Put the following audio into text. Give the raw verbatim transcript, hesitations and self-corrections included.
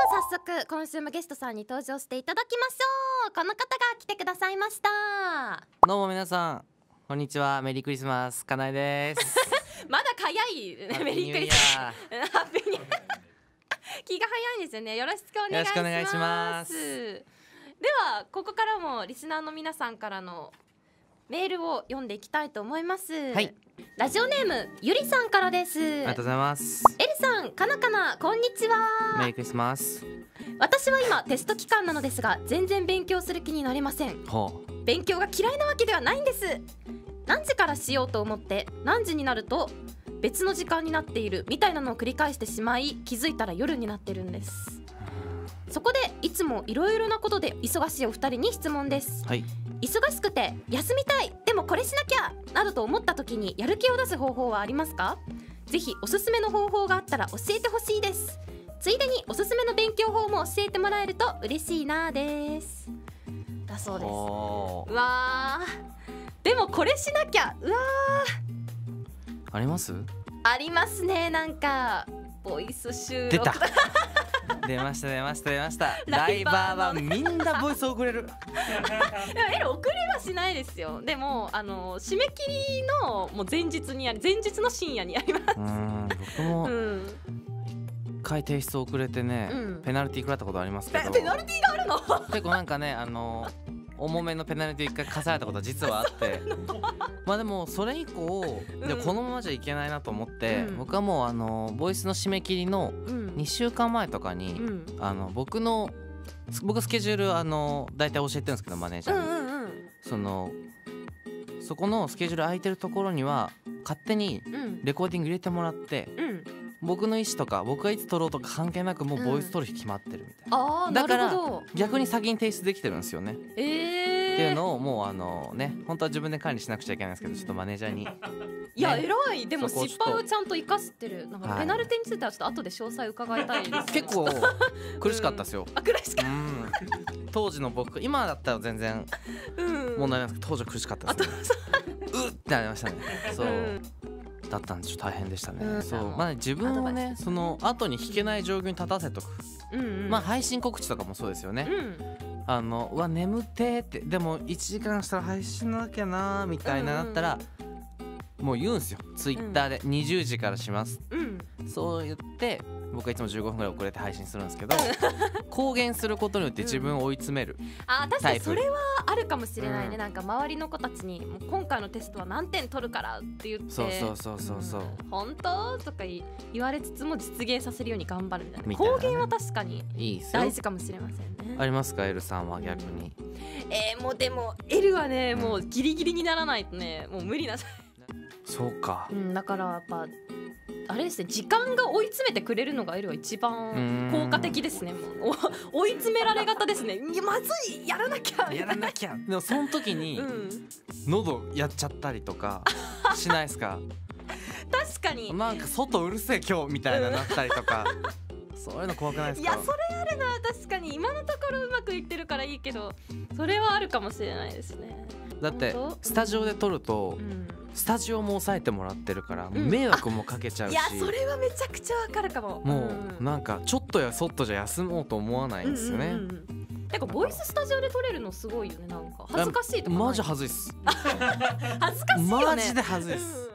は早速今週もゲストさんに登場していただきましょう。この方が来てくださいました。 どうも皆さんこんにちは。メリークリスマス、かなえですまだ早いメリークリスマスハッピーニューイヤー気が早いんですよね。よろしくお願いします。よろしくお願いします。ではここからもリスナーの皆さんからのメールを読んでいきたいと思います。はい、ラジオネームゆりさんからです。ありがとうございます。 エルさん、かなかな、こんにちは。 メリークリスマス。 私は今テスト期間なのですが全然勉強する気になれません。ほう、勉強が嫌いなわけではないんです。何時からしようと思って何時になると別の時間になっているみたいなのを繰り返してしまい、気づいたら夜になってるんです。そこでいつもいろいろなことで忙しいお二人に質問です。はい、忙しくて休みたい、でもこれしなきゃなどと思った時にやる気を出す方法はありますか？ぜひおすすめの方法があったら教えてほしいです。ついでにおすすめの勉強法も教えてもらえると嬉しいなです。だそうです。うわー、でもこれしなきゃ、うわー、あります？ ありますね。なんかボイス収録出た出ました出ました出ましたライバーはみんなボイス送れるでもエル送れはしないですよ。でもあの締め切りのもう前日にやる、前日の深夜にやります。うん、 僕も一回提出遅れてね、うん、ペナルティー食らったことありますけど。 ペナルティーがあるの？ 結構なんかね、あの重めのペナルティー一回課されたことは実はあってまあでもそれ以降、うん、でこのままじゃいけないなと思って、うん、僕はもうあのボイスの締め切りのにしゅうかんまえとかに、うん、あの僕の僕スケジュールあの大体教えてるんですけど、マネージャーに、うんうんうん、そのそこのスケジュール空いてるところには勝手にレコーディング入れてもらって、うん、僕の意思とか僕がいつ撮ろうとか関係なくもうボイス撮る日決まってるみたいな、うん、だから逆に先に提出できてるんですよね、えー、っていうのをもうあのね、本当は自分で管理しなくちゃいけないんですけど、ちょっとマネージャーに、ね、 いや偉い。でも失敗をちゃんと生かしてる。なんかペナルティについてはちょっと後で詳細伺いたいです、ね、 結構苦しかったですよ、 うん、あ、苦しかった、うん、 当時の僕、今だったら全然問題ないんですけど、当時は苦しかったですねうってなりましたね。そう、うんだったんでちょっと大変でしたね、うん、そうまあ、自分をねその後に弾けない状況に立たせとく、うんうん、まあ配信告知とかもそうですよね、うん、あのうわ眠ってってでもいちじかんしたら配信なきゃなみたいななったら、うんうん、もう言うんすよツイッターで、うん、にじゅうじからします、うん、そう言って僕はいつもじゅうごふんぐらい遅れて配信するんですけど公言することによって自分を追い詰める、うん、 あ確かにそれはあるかもしれないね、うん、なんか周りの子たちにもう今回のテストは何点取るからって言って、そうそうそうそうそう、うん、本当とか言われつつも実現させるように頑張るみたいな、みたいなね、公言は確かに大事かもしれませんね。 ありますかエルさんは逆に、うん、 えー、もうでもエルはね、うん、もうギリギリにならないとねもう無理なそうか、 うん、だからやっぱあれですね、時間が追い詰めてくれるのがエルは一番効果的ですね。もう追い詰められ方ですね。いやまずい、やらなきゃやらなきゃでもその時に、うん、喉やっちゃったりとかしないですか確かになんか外うるせえ今日みたいななったりとか、うん、そういうの怖くないですか？ いやそれあるな、確かに今のところうまくいってるからいいけどそれはあるかもしれないですね。 だってスタジオで撮ると、うん、スタジオも抑えてもらってるから迷惑もかけちゃうし、 うん、いやそれはめちゃくちゃわかるかも。 もうなんかちょっとやそっとじゃ休もうと思わないんですよね、うんうんうん、 なんかボイススタジオで撮れるのすごいよね。なんか恥ずかしいとかない？ マジ恥ずいっす恥ずかしいよね、 マジで恥ずいっす、